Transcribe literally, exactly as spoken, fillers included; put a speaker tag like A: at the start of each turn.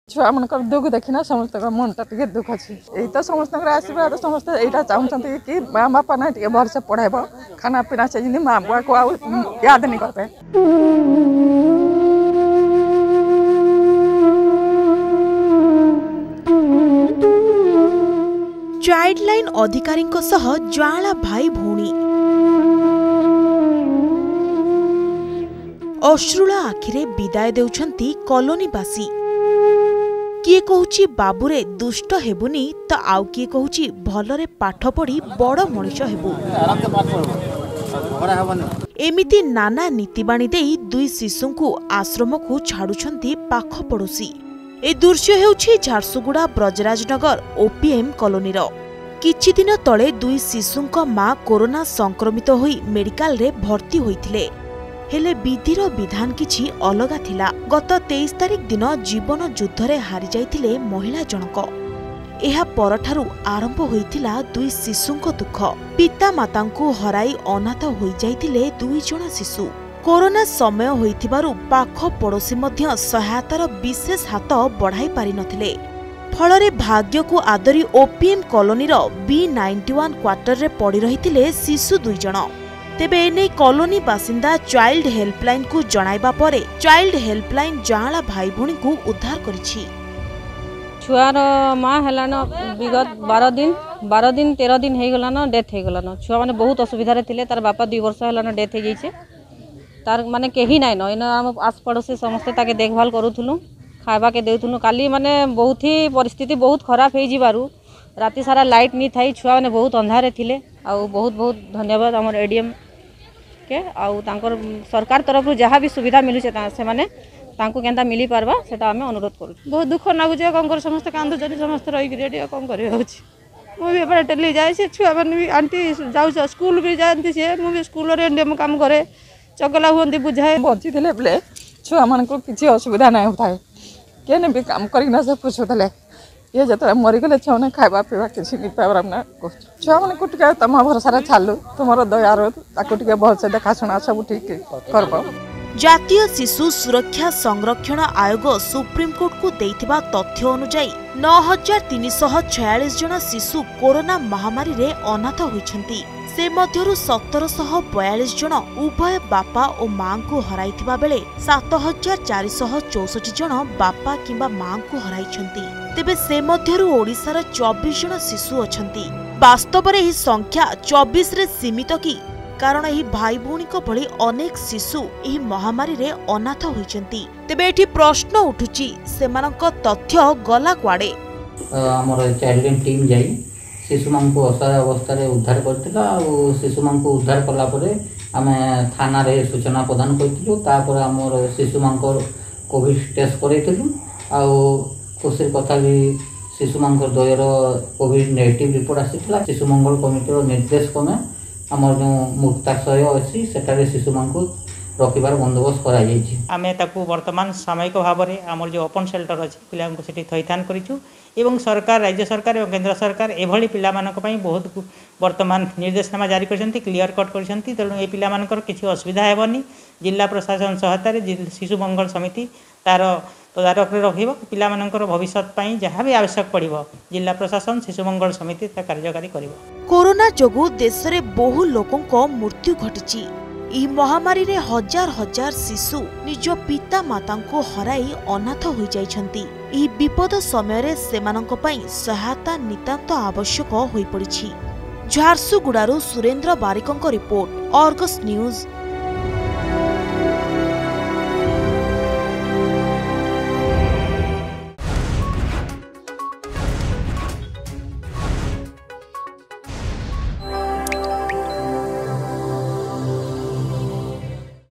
A: छुआ मन दुख देखना समस्त मनटा टे दुख अच्छी यही तो समस्त आशीर्वाद समस्त यहाँ चाहते कि माँ बापा ना टे भलसे पढ़ेब खाना पीना से माँ बुआ को याद नहीं करते।
B: चाइल्ड लाइन अधिकारी ज्वाला भाई भौणी अश्रुला आखिरे विदाय देउछंती कॉलोनीवासी। किए कहूची बाबूरे दुष्ट हेबुनी तो आउ किए कहूची भलरे पाठ पढ़ी बड़ मनीष हेबु। एमिति नाना नीतिबाणी देई दुई शिशुंकु आश्रम को छाड़ुछंती पाख पड़ोसी। ए दृश्य हेउछि झारसुगुड़ा ब्रजराजनगर ओपीएम कॉलोनीर। किछि दिन तले दुई शिशुंक मां कोरोना संक्रमित होई मेडिकल रे भर्ती होइथिले। हेले विधिर विधान किछि अलगा थिला। गत तेईस तारिख दिन जीवन युद्ध रे हारि जाइथिले महिला जनक। एहा परठारु आरंभ होइथिला दुई शिशुंक दुख। पिता मातांकु हराई अनाथ होई जाइथिले दुई जण शिशु। कोरोना समय होइथिबारु पाख पड़ोसी मध्य सहायतार विशेष हाथ बढ़ाई पारि नथिले। फलरे भाग्य को आदरी ओपीएम कॉलोनीर बी नाइंटी वन क्वार्टर रे पड़ी रहिथिले शिशु दुई जण। तेबे एने कॉलोनी बासिंदा चाइल्ड हेल्पलाइन को जणाइबा परे चाइल्ड हेल्पलाइन जांला भाई भौणी को उद्धार करिछि।
C: छुआर माँ हेलान विगत बारह दिन बारह दिन तेरह दिन हो गलान डेथ हो गलान। छुआ माने बहुत असुविधा थिले। तार बापा दुई वर्ष हेलान डेथ हो जाइछे। तार माने केही नाइन इन आम आस पड़ोसी समस्ते ताके देखभाल करूथुलु खाइबा के देउथुलु। काली माने बहुत ही परिस्थिति बहुत खराब हो जिबारु राति सारा लाइट नहीं थाई छुआ माने बहुत अंधारे थिले। आ बहुत बहुत धन्यवाद हमर एडीएम के आउ तांकर सरकार तरफ जहाँ भी सुविधा मिलू से माने तांको केंता मिली पारबा सेटा हमें अनुरोध करू। बहुत दुख लागुचे कौन कर समस्त कांद जनी समस्त रही रेडी कौन कर मुझे एपटे टेली जाए से छुआ मैंने भी आंटी जाऊ स्कूल भी जाती सी मुझे स्कूल एम काम करे चगला हुए बुझाए
A: बची थे बोले छुआ मान को किसी असुविधा नहीं होता है किए भी काम करना से पूछुले ये जो मरीगले छुआ ने खावा पीवा किसी नहीं पावर ना छुआ मान को तुम भरोसा छालु तुम दयार ताके भलसे देखाशुना सब ठीक कर।
B: जातीय शिशु सुरक्षा संरक्षण आयोग सुप्रीम कोर्ट को देइथिबा तथ्य अनुसार नौ हजार तीन सौ छयालीस जन शिशु कोरोना महामारी रे अनाथ होइछंती। से मध्यरु सतर सौ बयालीस जन उभय बापा और मां को हराइथिबा बेले सात हजार चार सौ चौसठ जन बापा किंबा मां को हराइछंती। तेबे से मध्यरु ओडिसार चौबीस जन शिशु अछंती। वास्तव में यह संख्या चौबीस रे सीमित कि कारण यही भाई भौणी भली अनेक शिशु यही महामारी रे अनाथ होइछंती। तेबे एठी प्रश्न उठुची सेमानक तथ्य गला कुआडे।
D: हमर चाइल्ड लाइन टीम जाई शिशु मान को असहाय अवस्था रे उद्धार करथिला और शिशु मान को उद्धार कला परे आमे थाना रे सूचना प्रदान करथिलु। तापर हमर शिशु मान को कोविड टेस्ट करैथिलु आ खुशी कथा भी शिशु मान को दयर कोविड नेगेटिव रिपोर्ट आसीथिला। शिशु मंगल कमिटी रो निर्देश क्रमे आमर जो मुक्ताशय अच्छी सेठारे शिशु मान को रखिबार बंदोबस्त करा जायछि।
E: आमे ताकू वर्तमान सामयिक भाव में आमर जो ओपन शेल्टर अच्छी पिला सेठी थैथान करिछु एवं सरकार राज्य सरकार और केंद्र सरकार एभली पिला मानक पई बहुत वर्तमान निर्देशनामा जारी करछंती क्लियर कट करछंती। तेणु ए पिला मानकर किछि असुविधा हेबनी। जिला प्रशासन सहायतार शिशु मंगल समिति तार तदारक रखिब पिला मानकर भविष्य पई जहाँ भी आवश्यक पड़िबो जिला प्रशासन शिशु मंगल समिति ता कार्यकारी करिबो।
B: कोरोना जोगु देश रे बहु लोकंक मृत्यु घटिछि। ई महामारी रे हजार हजार शिशु निज पिता मातांको हराई अनाथ होई जाइछंती। ई विपद समय रे सेमानंक पई सहायता नितांत आवश्यक होई पड़िछि। झारसुगुड़ारू सुरेंद्र बारिकंक रिपोर्ट, आर्गस न्यूज।